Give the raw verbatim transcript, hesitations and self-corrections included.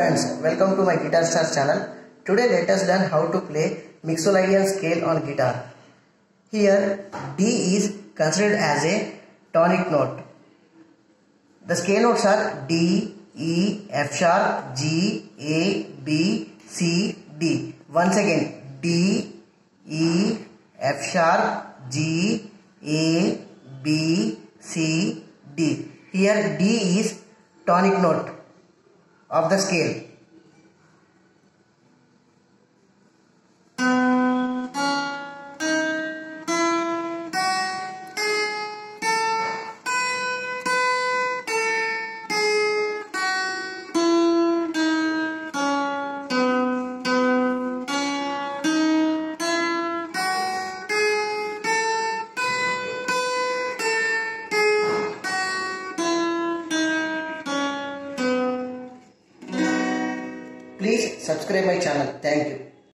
friends, welcome to my Guitar Stars channel. Today let us learn how to play mixolydian scale on guitar. Here D is considered as a tonic note. The scale notes are D, E, F sharp, G, A, B, C, D. Once again D, E, F sharp, G, A, B, C, D. Here D is tonic note of the scale. Please subscribe my channel. Thank you.